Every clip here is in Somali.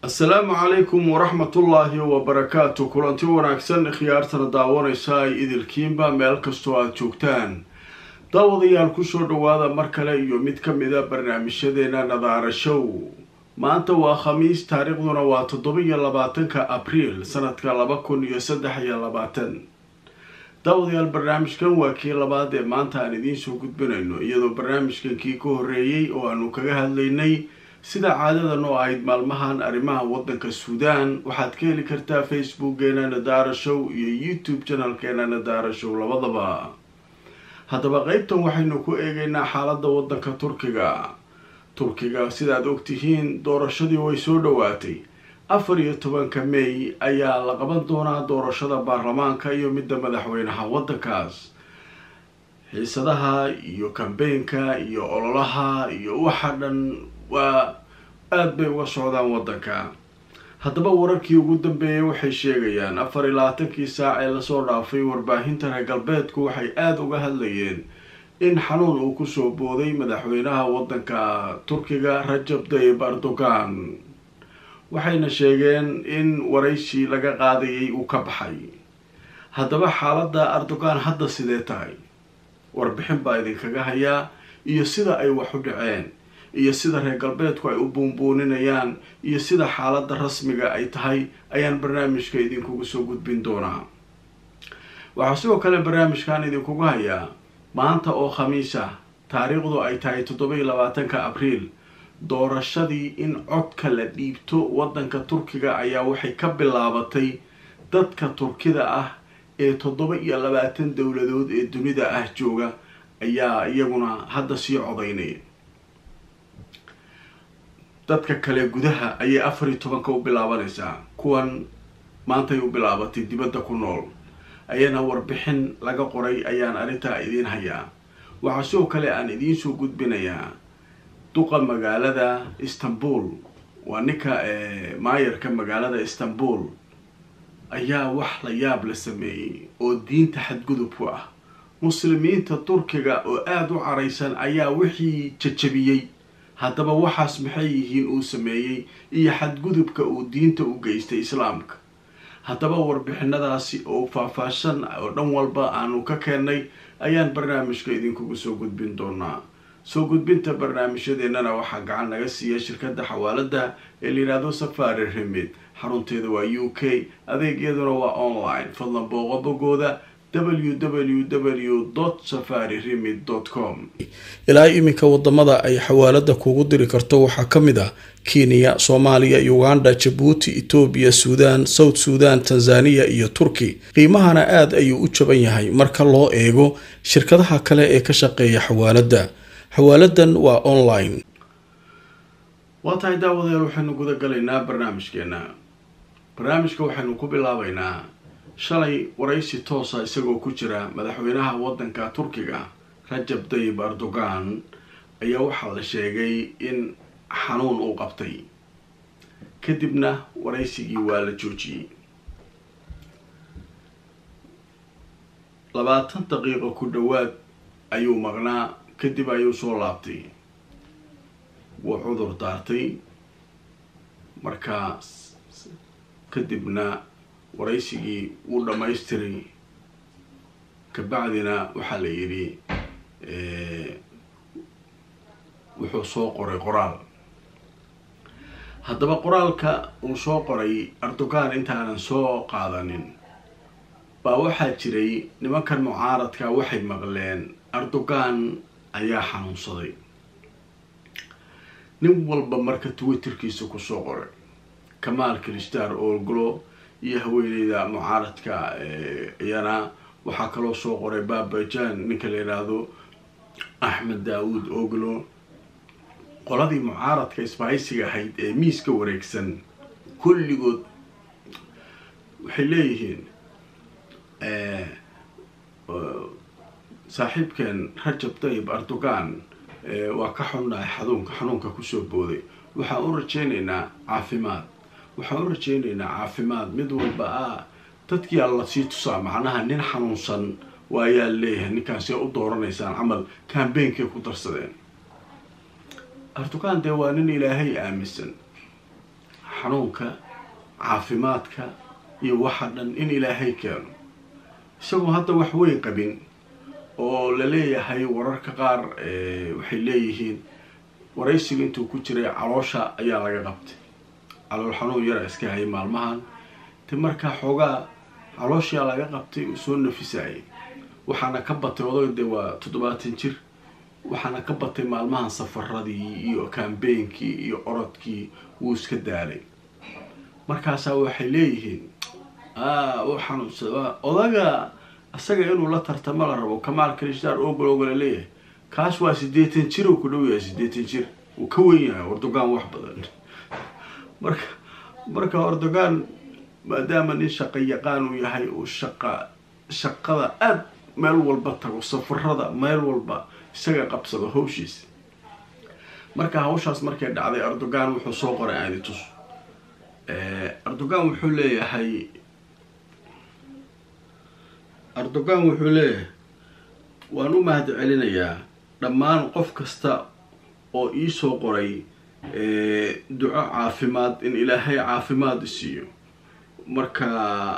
السلام عليكم ورحمة الله وبركاته. كلانتي wanaagsan khiyaartana daawanaysa idilkiinba meel kasto aad joogtaan. Daawadayaal ku soo dhawaada mar kale iyo mid ka mid ah barnaamijyadeena Nadaara Show. Maanta waa Khamiis, taariikhduna waa 27 Abriil sanadka 2023. daawadayaal barnaamijkan waa kii labaad ee maanta aan idiin soo gudbinayno, iyadoo barnaamijkan kii ka horeeyay oo aanu kaga hadlaynay sida caadada noo ahayd maalmahan arrimaha waddanka Suudaan. waxaad ka heli kartaa Facebook-geena Nadaara Show iyo YouTube channel-keena Nadaara Show labadaba. haddaba qaybtan waxaynu ku eegaynaa xaaladda waddanka Turkiga sidaad ogtihiin doorashadii way soo dhawaatay. 14 May ayaa la qaban doonaa doorashada baarlamaanka iyo midda madaxweynaha waddankaas. xiisadaha iyo kambeynka iyo ololaha iyo waxa dhan waa aad bay uga socdaan waddanka. haddaba wararkii ugu dambeeyay waxay sheegayaan 24 saac ee lasoo dhaafay warbaahinta reer galbeedku waxay aad uga hadlayeen in xanuun uu kusoo booday madaxweynaha waddanka Turkiga Rajab Tayyip Erdogan. waxayna sheegeen in waraysi laga qaadayay uu ka baxay. haddaba xaaladda Erdogan hadda sidee tahay? warbixin baa idinkaga hayaa iyo sida ay wax u dhaceen iyo sida reer galbeedku ay u buunbuuninayaan iyo sida xaaladda rasmiga ay tahay ayaan barnaamijka idinkugu soo gudbin doonaa. waxaa sidoo kale barnaamijkan idinkugu hayaa maanta oo Khamiis ah, taariikhdu ay tahay 27 Abriil, doorashadii in codka la dhiibto waddanka Turkiga ayaa waxay ka bilaabatay dadka Turkida ah ee 27 dowladood ee dunida ah jooga ayaa iyaguna hadda sii codaynaya. dadka kale gudaha ayay 14 u bilaabanaysaa. kuwan maantay u bilaabatay dibadda ku nool ayana warbixin laga qoray ayaan arrintaa idiin hayaa. waxaa sidoo kale aan idiin soo gudbinayaa duqa magaalada Istanbul, waa ninka maayarka magaalada Istanbul ayaa wax la yaab la sameeyay oo diinta xadgudub ku ah. muslimiinta Turkiga oo aad u caraysan ayaa wixii jajabiyay. haddaba waxaas maxay yihiin uu sameeyay iyo xadgudubka uu diinta u geystay islaamka. haddaba warbixinadaasi oo faahfaahsan oo dhan walba aanu ka keenay ayaan barnaamijka idinkugu soo gudbin doonaa. soo gudbinta barnaamijyadeennana waxaa gacan naga siiya shirkadda xawaalada ee la yidhaahdo Safari Remit. xarunteeda waa UK, adeegyaduna waa online. fadlan booqo bogooda www.safariremit.com. ilaa iminka wadamada ay xawaalada kugu diri karto waxaa ka mid ah Kenya, Soomaaliya, Uganda, Djibouti, Ethiopia, Suudaan, South Sudan, Tanzania iyo Turki. qiimahana aad ayuu u jaban yahay marka loo eego shirkadaha kale ee ka shaqeeya xawaalada. xawaaladan waa online. waa tahay daawadayaal, waxaynu guda galaynaa barnaamijkeena. barnaamijka waxaynu ku bilaabaynaa shalay waraysi toosa isagoo ku jira madaxweynaha waddanka Turkiga Rajab Tayyip Erdogan ayaa waxaa la sheegay in xanuun uu qabtay. kadibna waraysigii waa la joojiyay. 20 daqiiqo ku dhawaad ayuu maqnaa, kadib ayuu soo laabtay. wuu cudur daartay. markaas kadibna waraysigii wuu dhamaystiray. kabacdina waxaa la yidhi wuxuu soo qoray qoraal. haddaba qoraalka uu soo qoray Erdogan intaanan soo qaadanin baa waxaa jiray nimankan mucaaradka waxay maqleen Erdogan ayaa xanuunsaday. nin walba marka Twitterkiisa ku soo qoray. Kemal Kılıçdaroğlu iyo haweeneyda mucaaradka iyana waxaa kaloo soo qoray Babacan, ninka la yiraahdo Ahmed Dawood. qoladii mucaaradka isbaaysiga ahayd ee miiska wareegsan kulligood waxay leeyihiin saaxiibkeen Rajab Tayyip Erdogan waa ka xunnahay xanuunka kusoo booday. waxaan u rajaynaynaa caafimaad. mid walba dadkii alla sii tusaa, macnaha nin xanuunsan waayaa leeyahay ninkaasi u dooranaysaan camal campaignka ku darsadeen. Erdogan dee waa nin ilaahay aaminsan. xanuunka caafimaadka iyo waxa dhan in ilaahay keeno isagoo hadda wax weyn qabin oo la leeyahay wararka qaar waxay leeyihiin waraysiga intuu ku jiray caloosha ayaa laga qabtay calool xanuun yar iska hay maalmahan markaa xoogaa caloosha laga qabtay uu soo nafisay waxaana ka batay odayde waa 70 jir waxaana ka batay maalmahan safaradii iyo campaignkii iyo orodkii wuu iska daalay markaas waxay leeyihiin waxaan odaga asaga inuu la tartamo la rabo Kamaal Kılıçdaroğlu oo blogga leeyahay kaas waa 80 jir uu ku dhow yahay 80 jir uu ka weyn yahay Erdogan wax badan marka Erdogan maadaama nin shaqo yaqaan uu yahay oo shaqada aad meel walba tago safarada meel walba isaga qabsado hawshiis marka hawshaas markay dhacday Erdogan wuxuu soo qoray aaditus Erdogan wuxuu leeyahay waan u mahad celinayaa dhammaan qof kasta oo ii soo qoray duco caafimaad in ilaahay caafimaad siiyo marka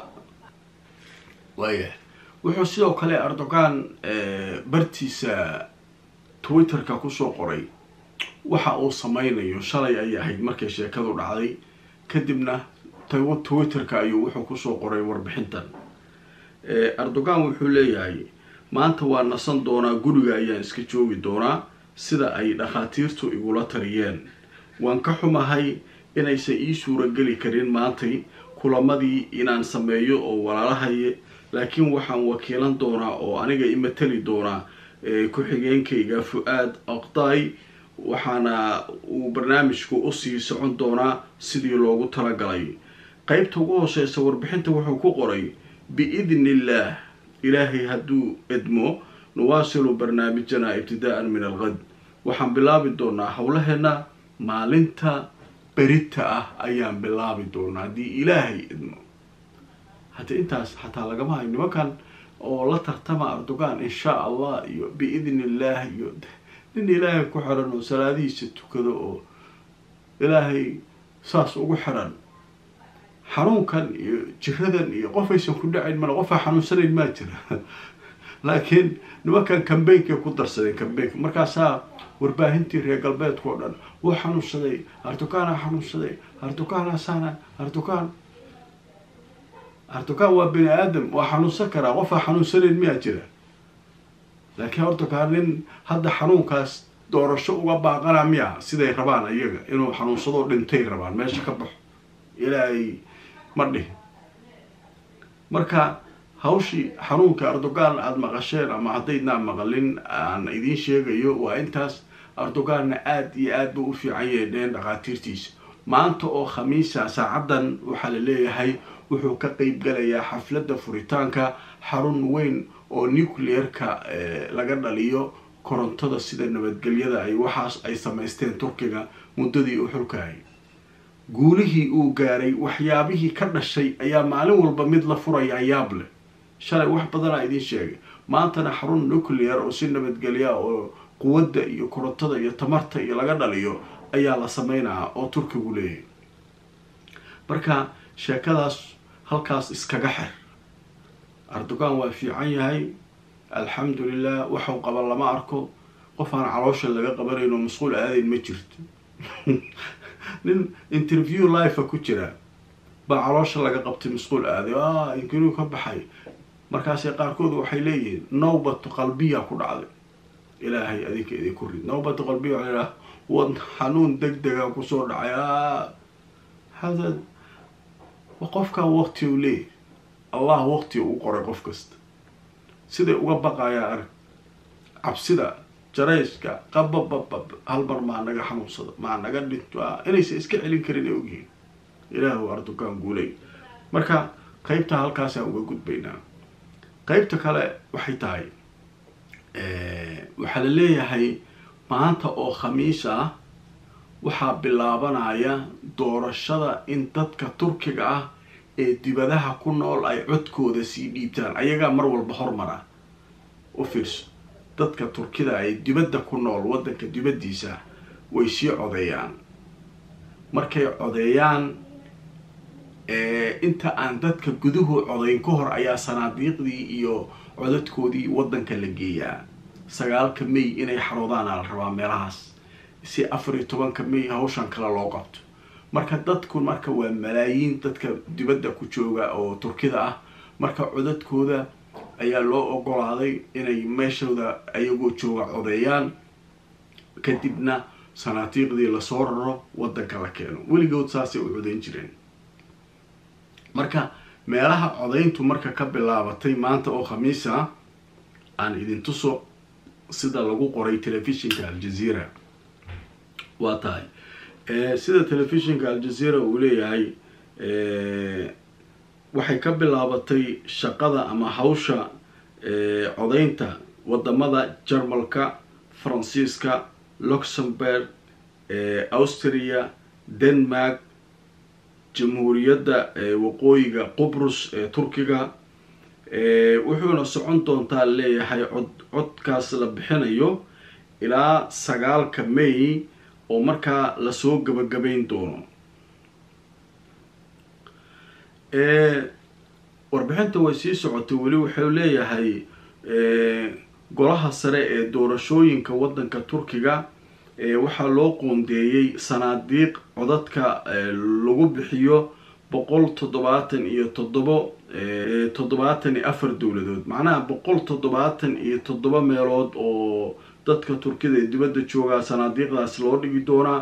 wuxuu sidoo kale Erdogan bartiisa Twitterka ku soo qoray waxa uu samaynayo shalay ay ahayd markay sheekadu dhacday kadibna Twitterka ayuu wuxuu ku soo qoray warbixintan Erdogan wuxuu leeyahay maanta waa nasan doonaa guriga ayaan iska joogi doonaa sida ay dhaqaatiirtu igula tariyeen waan ka xumahay inaysan ii suura gali karin maantay kulamadii inaan sameeyo oo walaalahay laakiin waxaan wakiilan doonaa oo aniga imatali doonaa ku xigeenkayga Fuad Aqday waxaana uu barnaamijku u sii socon doonaa sidii loogu talagalay qaybta ugu hooseysa warbixinta wuxuu ku qoray biidnillah ilaahi hadduu idmo nuwaasilu barnaamijana ibtidaa'an min alghad waxaan bilaabi doonaa howlaheena maalinta berita ah ayaan bilaabi doonaa haddii ilaahay idmo hadda intaas xataa lagama hayo nimankan oo la tartama Erdogan insha Allah iyo biidnillah iyo nin ilaahay ku xiran oo salaadihiisa tukado oo ilaahay saas ugu xiran xanuunkan iyo jiradan iyo qof aysan ku dhacin mana qof xanuunsanayn ma jira laakiin nimankan campaign ku darsadeen campaign markaas warbaahintii reer galbeedka oo dhan wuu xanuunsaday Erdogan sana Erdogan waa bini aadam waa xanuunsan karaa qof xanuunsanayn ma jira laakiin Erdogan nin hadda xanuunkaas doorasho uga baaqana miya siday rabaan ayaga inuu xanuunsado dhintay rabaan meesha ka baxo ilaahay madhi marka hawshii xanuunka Erdogan aad maqasheen ama haddaydna maqalin aan idin sheegayo waa intaas Erdogan aad iyo aad buu u fiican yahay dhaqaatiirtiisa maanta oo khamiisa saacadan waxa la leeyahay wuxuu ka qayb galayaa xafladda furitaanka xarun weyn oo nuclearka laga dhaliyo korontada sida nabadgelyada ay waxaas ay sameysteen Turkiga muddadii uu xulkaayay guulihii uu gaaray waxyaabihii ka dhashay ayaa maalin walba mid la furaya yaab leh shalay wax badan ay idin sheegay maantana xarun nuclear oo si nabadgelya oo quwadda iyo korontada iyo tamarta iyo laga dhaliyo ayaa la sameynaa oo Turkigu leeyahay marka sheekadaas halkaas iskaga xir Erdogan waa fiican yahay alxamdulillah waxuu qaba lama arko qof aan caloosha laga qabanayno mas'uul aadayn ma jirto nin interview live ku jira ba caloosha laga qabtay mas'uul aaday inkuu ka baxay markaas qaarkood waxay leeyihiin nawbatu qalbiya ku dhacday ilaahay adinka idinku rid nawbatu qalbiya wad xanuun degdega ku soo dhacay hada waqofka waqti uu leeyahay Allah waqti uu qoray qof kasta sida uga baqaya arag cabsida jarayska qabab halbar ma naga xanuunsada ma naga dhinto inaysa iska celin karin ay ogyihiin ilaahu Erdogan guulay marka qaybta halkaas aan uga gudbaynaa qaybta kale waxay tahay waxa la leeyahay maanta oo khamiis ah waxaa bilaabanaya doorashada in dadka Turkiga ah ee dibadaha ku nool ay codkooda sii dhiibtaan ayaga mar walba hormara u fiirso dadka Turkida ay dibadda ku nool wadanka dibadiisa way sii codeeyaan markay codeeyaan inta aan dadka guduhu codayn ka hor ayaa sanaadiiqdii iyo codadkoodii waddanka la geeyaa 9 May inay xaroodaan la rabaa meelahaas si 14 May hawshan kala loo qabto marka dadku marka waa malaayiin dadka dibadda ku jooga oo Turkida ah marka codadkooda ayaa loo ogolaaday inay meeshooda ayagoo jooga codeeyaan kadibna sanaadiiqdii la soo raro waddanka la keeno weligood saasay u codeyn jireen marka meelaha codeyntu marka ka bilaabatay maanta oo khamiis ah aan idin tuso sida lagu qoray telefishinka Al Jazeera waa tahay sida telefishinka Al Jazeera uu leeyahay waxay ka bilaabatay shaqada ama hawsha codeynta wadamada Jarmalka Faransiiska Luxembourg Austria Denmark jamhuuriyadda waqooyiga Qobrus Turkiga wuxuuna socon doontaa leeyahay codkaas la bixinayo ilaa 9 May oo markaa la soo gabagabayn doono warbixinta way sii socotay wali wuxuu leeyahay golaha sare ee doorashooyinka waddanka Turkiga waxaa loo qoondeeyay sanaadiiq codadka lagu bixiyo 174 dowladood macnaha 177 meelood oo dadka Turkida ee dibadda jooga sanaadiiqdaas loo dhigi doona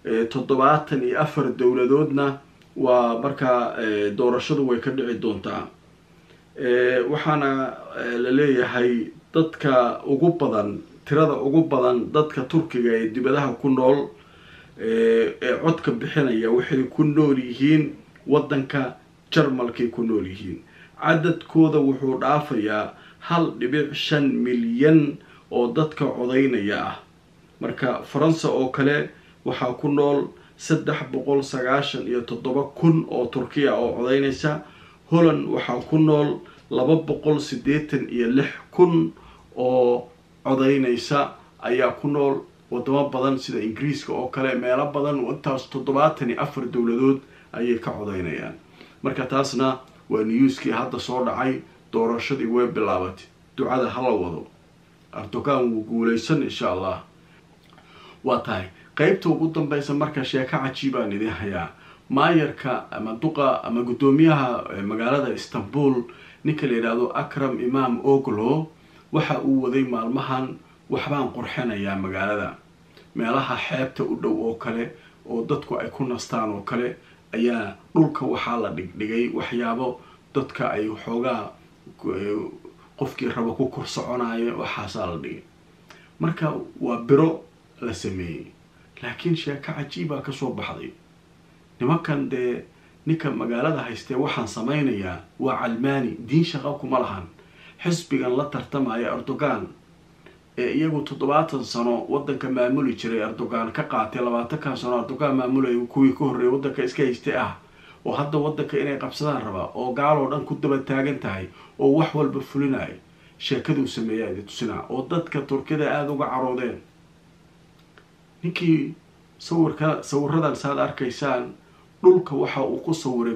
74 dowladoodna waa marka doorashadu way ka dhici doontaa waxaana la leeyahay dadka ugu badan tirada ugu badan dadka Turkiga ee dibadaha ku nool ee codka bixinaya waxay ku nool yihiin waddanka Jarmalka ku nool yihiin cadadkooda wuxuu dhaafayaa 1.5 milyan oo dadka codeynaya ah marka Faransa oo kale waxaa ku nool 397,000 oo Turkiya oo codeynaysa Holland waxaa ku nool 286,000 oo codeynaysa ayaa ku nool wadamo badan sida Ingiriiska oo kale meelo badan intaas 74 dowladood ayay ka codeynayaan marka taasna waa newskii hadda soo dhacay doorashadii way bilaabatay ducada hala wado Erdogan wuu guuleysan insha Allah waa tahay qaybta ugu dambaysa marka sheeko cajiib aan idin hayaa maayarka ama duqa ama gudoomiyaha magaalada Istanbul ninka la yiraahdo Akram Imam Oglo waxa uu waday maalmahan waxbaan qurxinayaa magaalada meelaha xeebta u dhow oo kale oo dadku ay ku nastaan oo kale ayaa dhulka waxa la dhigay waxyaabo dadka ay xoogaa qofkii rabo ku korsoconayo waxa la dhigay marka waa biro la sameeyay laakiin sheeko cajiib ah ka soo baxday nimankan ninka magaalada haystee waxaan samaynayaa waa calmaani diin shaqo kuma lahan xisbigan la tartamaya Erdogan iyagu 70 sano waddanka maamuli jiray Erdogan ka qaatay 20 sano Erdogan maamulay kuwii ka horreeyay waddanka iska haystay ah oo hadda waddanka inay qabsadaan raba oo gaal oo dhan ku daba taagan tahay oo wax walba fulinay sheekadu sameeyay tusina oo dadka Turkida aad uga caroodeen ninkii sawirradan saad arkaysaan dhulka waxa uu ku sawiray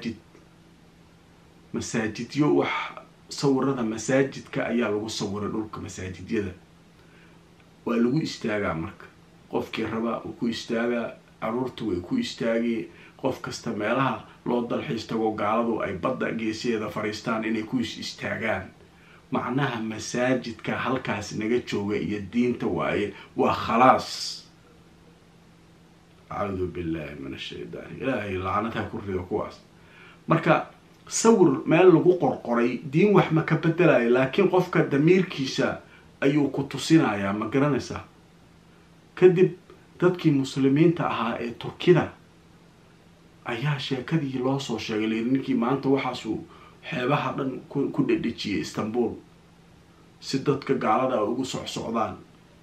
masaajidyo wax sawirrada masaajidka ayaa lagu sawiray dhulka masaajidyada waa lagu istaagaa marka qofkii raba uu ku istaagaa caruurtu way ku istaageen qof kasta meelaha loo dalxiis tago gaaladu ay badda geesiyeeda fariistaan inay ku istaagaan macnaha masaajidka halkaas naga jooga iyo diinta waaye waa khalaas أعوذ بالله من الشيطان إلهي لعنتها كرية كواس مركا صور مال لغو قرقري دين وح ما كبدلاي لكن قفك دمير كيسا أيو كتوسينا يا مقرانسا كدب dadkii muslimiinta ahaa ee Turkida ayaa sheekadii loo soo sheegay ninkii maanta waxaas uu xeebaha dhan ku dhadhijiyay Istanbul si dadka gaalada ugu socdaan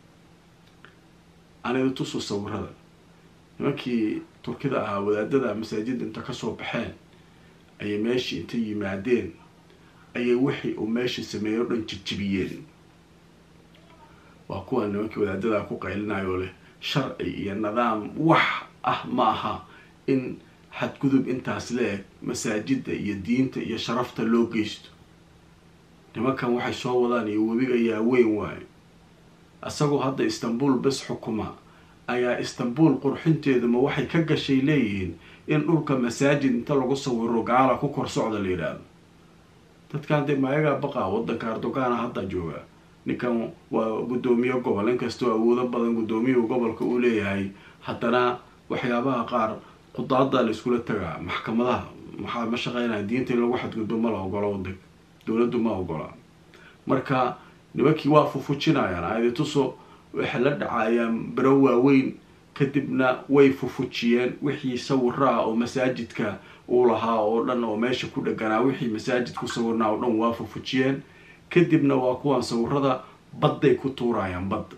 aniga tuso sawirada nimankii Turkida ahaa wadaadada masaajid inta ka soo baxeen ay meeshii inta yimaadeen ay wixii uu meeshii sameeyo dhan jijibiyeen waa kuwa nimankii wadaadada ku qaylinayo leh sharci iyo nidaam wax ah maaha in xadgudub intaas leeg masaajidda iyo diinta iyo sharafta loo geysto. nimankan waxay soo wadaan iyo webiga ayaa weyn waaye. asagoo hadda Istanbul bas xukuma ayaa Istanbul qurxinteedu ma waxay ka gashay leeyihiin in dhulka masaajid inta lagu sawiro gaala ku kor socda la yiraahdo. dadkan de maayaga baqa wadanka Erdogan hadda jooga. ninkan waa gudoomiye gobol, inkastoo awoodo badan gudoomiye gobolka uu leeyahay, haddana waxyaabaha qaar qudaada la isku tagaa maxkamadaha maxaa ma shaqeynaa diinta lagu xadgudbo ma la ogolo wadanka, dawladdu ma ogola. marka nimankii waa fufujinayaan ayay tuso waxa la dhacayaan baro waaweyn, kadibna way fufujiyeen wixii sawirraa oo masaajidka uu lahaa oo dhan oo meesha ku dhaganaa wixii masaajidku sawirnaa oo dhan waa fufujiyeen. kadibna waa kuwan sawirada badday ku tuurayaan badda.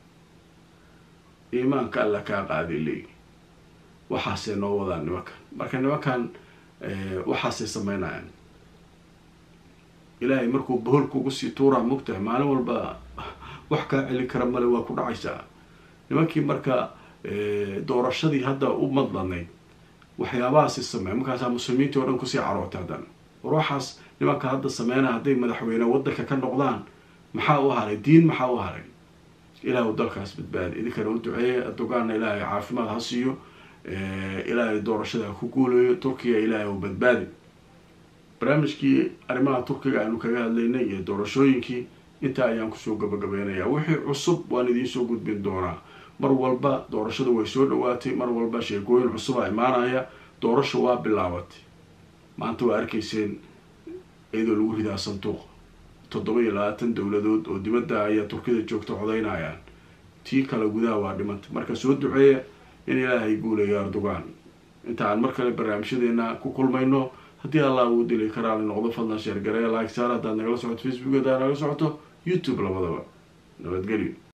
iimaanka alla kaa qaaday leey waxaasay noo wadaan nimankan. marka nimankan waxaasay sameynayaan. ilaahay markuu bohol kugu sii tuuraa mugtahay maalin walba wax kaa celin kara male waa ku dhacaysaa. nimankii marka doorashadii hadda u madlanayd waxyaabahaasi sameey markaasaa muslimiintii oo dhan kusii carootay haddana war waxaas nimanka hadda sameynaa hadday madaxweyne wadanka ka noqdaan maxaa u haray diin, maxaa u haray. ilaahu dalkaas badbaadi. idinkana u duceeya Erdoganna ilaahay caafimaad ha siiyo, ilaahay doorashada ku guuleeyo, Turkiga ilaahay u badbaadi. barnaamijkii arrimaha Turkiga aanu kaga hadlaynay iyo doorashooyinkii inta ayaan kusoo gabagabeynayaa. wixii cusub waan idiin soo gudbin doonaa. mar walba doorashada way soo dhawaatay, mar walba sheekooyin cusub aa imaanaya. doorasho waa bilaabatay. maanta waa arkayseen iyadoo lagu ridaa sanduuq 27 dowladood oo dibadda ayaa Turkida joogta codeynayaan. tii kale gudaha waa dhimantay. marka soo duceeya in ilaahay guuleeyo Erdogan. inta aan mar kale barnaamijyadeena ku kulmayno, haddii Allah uu dilay karaal noqdo fadlan share gareeya, like saar, haddaad nagala socoto Facebook, haddaad nagala socoto YouTube labadaba. nabadgelyo.